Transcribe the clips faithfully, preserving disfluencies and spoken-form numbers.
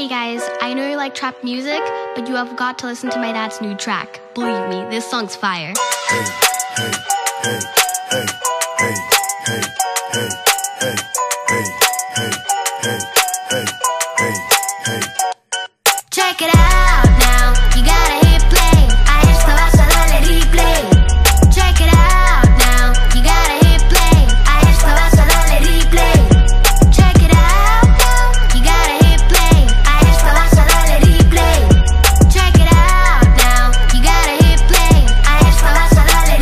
Hey guys, I know you like trap music, but you have got to listen to my dad's new track. Believe me, this song's fire. Hey, hey, hey, hey, hey, hey, hey, hey, hey, hey, hey, hey, hey, hey. Check it out now, you gotta hit play. A esto vas a darle replay. Check it out now, you gotta hit play. A esto vas a darle replay. Check it out now, you gotta hit play. A esto vas a darle replay. Check it out now, you gotta hit play. A esto vas a darle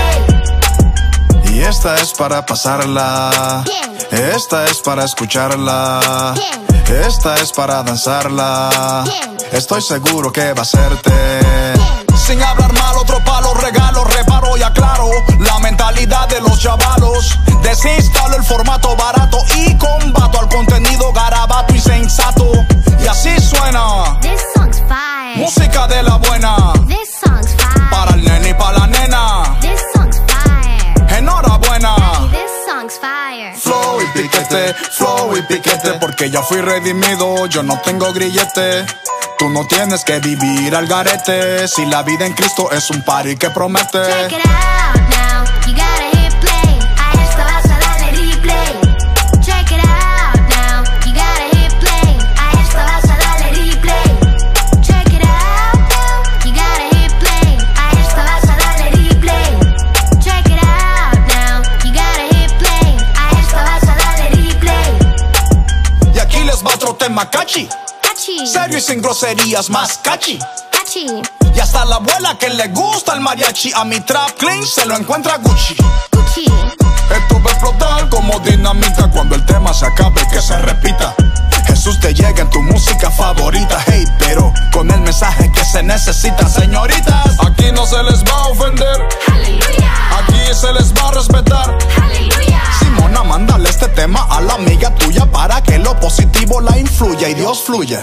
replay. Y esta es para pasarla. Bien. Esta es para escucharla. Bien. Esta es para danzarla. Bien. Estoy seguro que va a hacerte. Bien. Sin hablar mal, otro palo, regalo, reparo y aclaro la mentalidad de los chavalos. Desinstalo el formato barato y combato al contenido garabato y sensato. Y así suena This song's fire. música de la buena. This song's fire. Para el nene y para la nena. This song's fire. Enhorabuena. This song's fire. Flow y piquete, flow y piquete, porque ya fui redimido, yo no tengo grillete. Tú no tienes que vivir al garete, si la vida en Cristo es un party que promete. Check it out now, you gotta hit play. A esto vas a darle replay. Check it out now, you gotta hit play. A esto vas a darle replay. Check it out now, you gotta hit play. A esto vas a darle replay. Check it out now, you gotta hit play. A esto vas a darle replay. Y aquí les va otro tema cachi, Cachi, serio y sin groserías, más cachi. cachi, Y hasta la abuela que le gusta el mariachi, a mi trap clean se lo encuentra Gucci. Gucci. Esto va a explotar como dinamita cuando el tema se acabe, que se repita. Jesús te llega en tu música favorita, hey, pero con el mensaje que se necesita, señoritas. Aquí no se les va a ofender, Aleluya, aquí se les va a respetar. aleluya. Simona, mándale este tema a la amiga tuya para que lo positivo la influya y Dios fluye.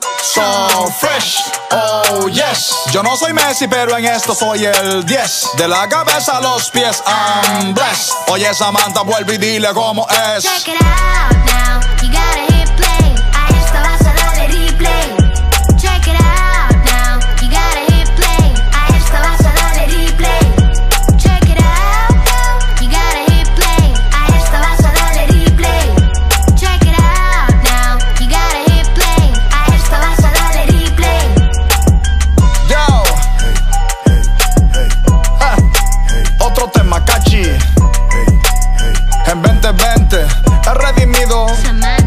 So fresh, oh yes. Yo no soy Messi, pero en esto soy el diez. De la cabeza a los pies, I'm blessed. Oye, Samantha, vuelve y dile cómo es. Check it out now, you gotta hit play. A esto vas a darle replay. Check it out now, you gotta hit play. A esto vas a darle replay. Check it out now, you gotta hit play. A esto vas a darle replay. Check it out now, you gotta hit play. A esto vas a darle replay. Yo, Hey, hey, ah, otro tema cachi. hey, hey, hey. En veinte veinte, he redimido. Samantha.